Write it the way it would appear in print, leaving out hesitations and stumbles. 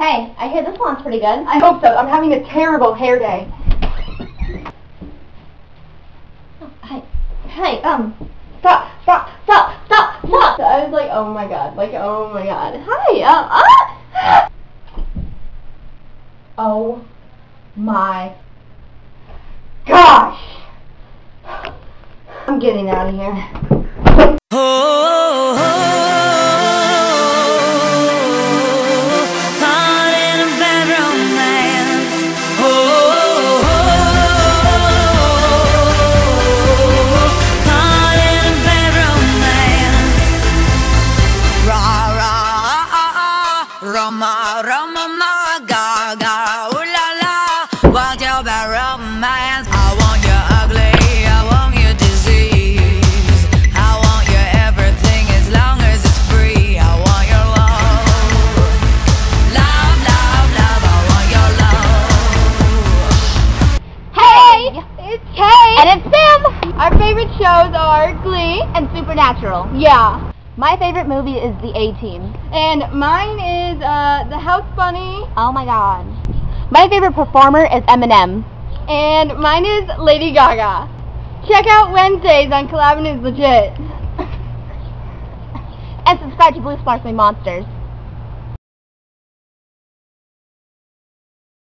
Hey, I hear this one's pretty good. I hope so. I'm having a terrible hair day. Hey, stop. So I was like, oh my god, Hi, oh my gosh. I'm getting out of here. Roma, gaga, ooh la la. What's your bad romance? I want your ugly, I want your disease. I want your everything as long as it's free. I want your love, I want your love. Hey, it's Kay. And it's Sam. Our favorite shows are Glee And Supernatural. Yeah. My favorite movie is The A-Team. And mine is The House Bunny. Oh my god. My favorite performer is Eminem. And mine is Lady Gaga. Check out Wednesdays on Collabin' is Legit. And subscribe to Blue Sparkling Monsters.